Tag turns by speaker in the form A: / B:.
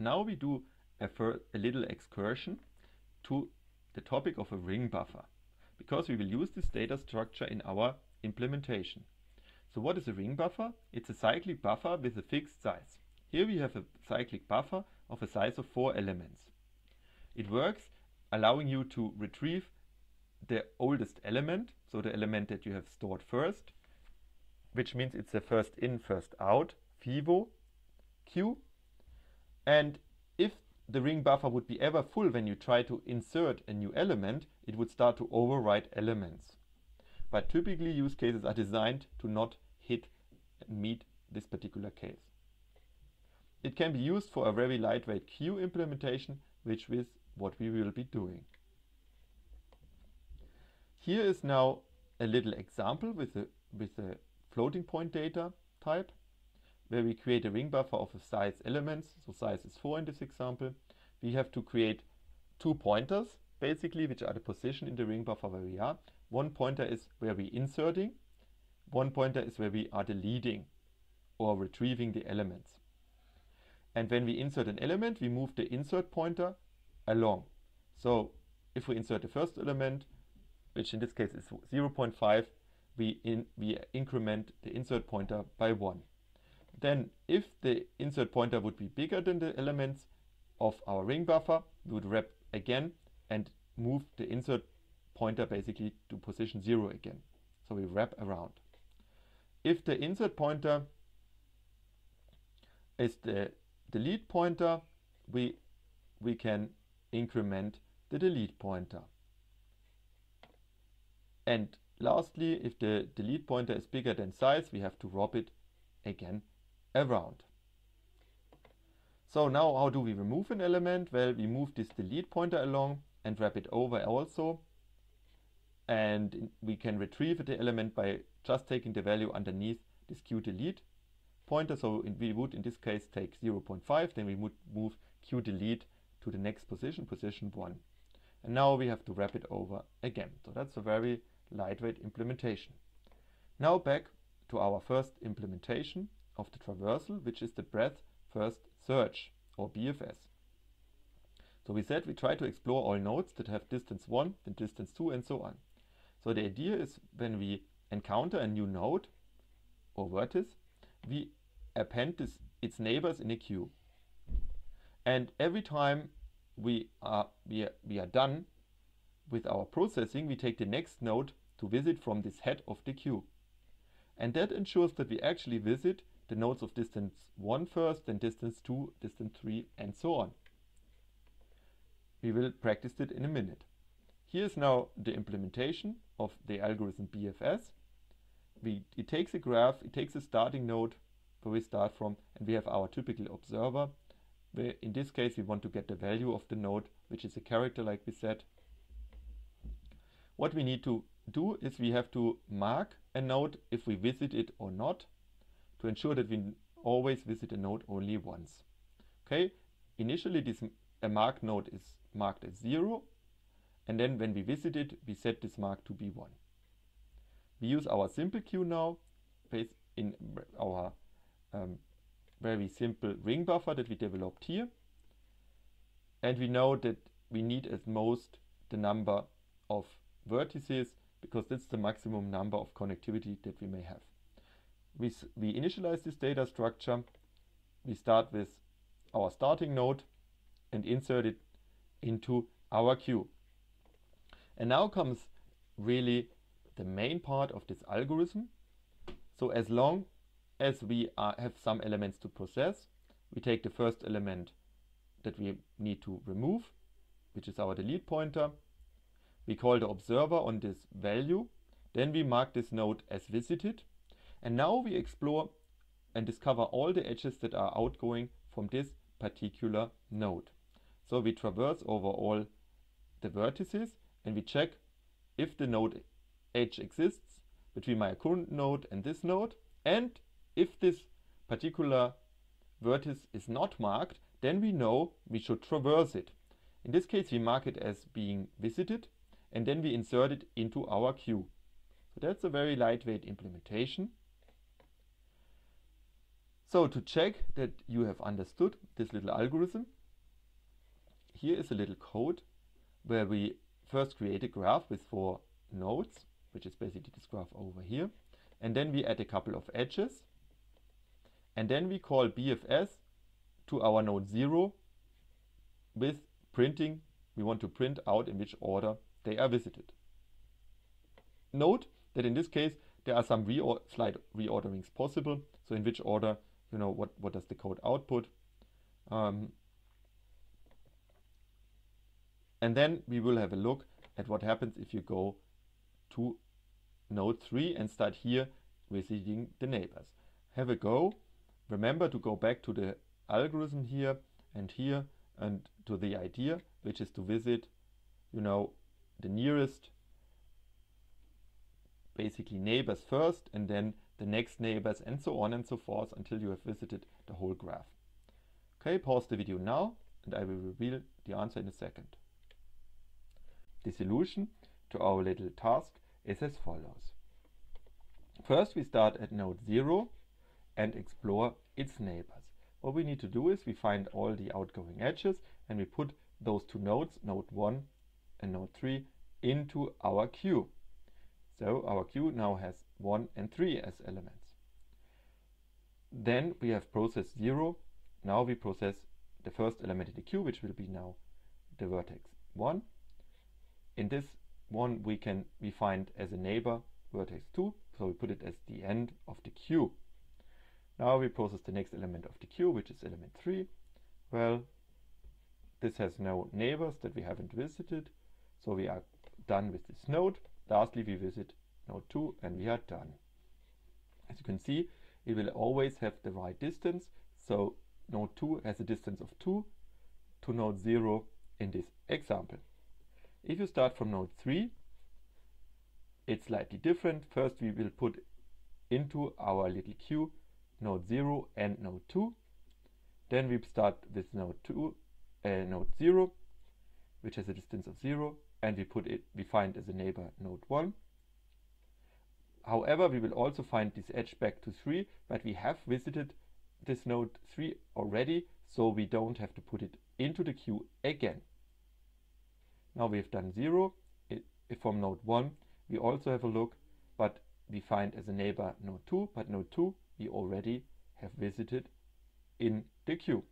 A: Now we do a little excursion to the topic of a ring buffer, because we will use this data structure in our implementation. So what is a ring buffer? It's a cyclic buffer with a fixed size. Here we have a cyclic buffer of a size of 4 elements. It works allowing you to retrieve the oldest element, so the element that you have stored first, which means it's a first in, first out, FIVO queue. And if the ring buffer would be ever full when you try to insert a new element, it would start to overwrite elements. But typically use cases are designed to not hit and meet this particular case. It can be used for a very lightweight queue implementation, which is what we will be doing. Here is now a little example with a floating point data type, where we create a ring buffer of a size elements, so size is 4 in this example. We have to create 2 pointers, basically, which are the position in the ring buffer where we are. One pointer is where we inserting, one pointer is where we are deleting or retrieving the elements. And when we insert an element, we move the insert pointer along. So if we insert the first element, which in this case is 0.5, we increment the insert pointer by 1. Then if the insert pointer would be bigger than the elements of our ring buffer, we would wrap again and move the insert pointer basically to position 0 again. So we wrap around. If the insert pointer is the delete pointer, we can increment the delete pointer. And lastly, if the delete pointer is bigger than size, we have to wrap it again around. So now how do we remove an element? Well, we move this delete pointer along and wrap it over also. And we can retrieve the element by just taking the value underneath this QDelete pointer. So we would in this case take 0.5, then we would move QDelete to the next position, position 1. And now we have to wrap it over again. So that's a very lightweight implementation. Now back to our first implementation of the traversal, which is the breadth first search, or BFS. So we said we try to explore all nodes that have distance 1, then distance 2, and so on. So the idea is when we encounter a new node or vertex, we append its neighbors in a queue. And every time we are done with our processing, we take the next node to visit from this head of the queue. And that ensures that we actually visit the nodes of distance 1 first, then distance 2, distance 3, and so on. We will practice it in a minute. Here's now the implementation of the algorithm BFS. It takes a graph, it takes a starting node where we start from, and we have our typical observer, where in this case we want to get the value of the node, which is a character like we said. What we need to do is we have to mark a node if we visit it or not, to ensure that we always visit a node only once. Okay, initially a marked node is marked as 0, and then when we visit it, we set this mark to be 1. We use our simple queue now, based in our very simple ring buffer that we developed here. And we know that we need at most the number of vertices, because that's the maximum number of connectivity that we may have. We initialize this data structure. We start with our starting node and insert it into our queue. And now comes really the main part of this algorithm. So as long as we have some elements to process, we take the first element that we need to remove, which is our delete pointer. We call the observer on this value. Then we mark this node as visited. And now we explore and discover all the edges that are outgoing from this particular node. So we traverse over all the vertices and we check if the node edge exists between my current node and this node. And if this particular vertex is not marked, then we know we should traverse it. In this case, we mark it as being visited, and then we insert it into our queue. So that's a very lightweight implementation. So to check that you have understood this little algorithm, here is a little code where we first create a graph with 4 nodes, which is basically this graph over here, and then we add a couple of edges, and then we call BFS to our node 0 with printing. We want to print out in which order they are visited. Note that in this case there are some slight reorderings possible. So in which order, you know, what does the code output? And then we will have a look at what happens if you go to node 3 and start here visiting the neighbors. Have a go. Remember to go back to the algorithm here and to the idea, which is to visit, you know, the nearest basically neighbors first, and then the next neighbors, and so on and so forth until you have visited the whole graph. Okay, pause the video now and I will reveal the answer in a second. The solution to our little task is as follows. First we start at node 0 and explore its neighbors. What we need to do is we find all the outgoing edges and we put those 2 nodes, node 1 and node 3, into our queue. So our queue now has 1 and 3 as elements. Then we have process 0. Now we process the first element in the queue, which will be now the vertex 1. In this one we find as a neighbor vertex 2, so we put it as the end of the queue. Now we process the next element of the queue, which is element 3. Well, this has no neighbors that we haven't visited, so we are done with this node. Lastly, we visit node 2 and we are done. As you can see, it will always have the right distance, so node 2 has a distance of 2 to node 0 in this example. If you start from node 3, it's slightly different. First we will put into our little queue node 0 and node 2. Then we start with node 0, which has a distance of 0, and we find as a neighbor node 1. However, we will also find this edge back to 3, but we have visited this node 3 already, so we don't have to put it into the queue again. Now we have done 0. From node 1 we also have a look, but we find as a neighbor node 2, but node 2 we already have visited in the queue.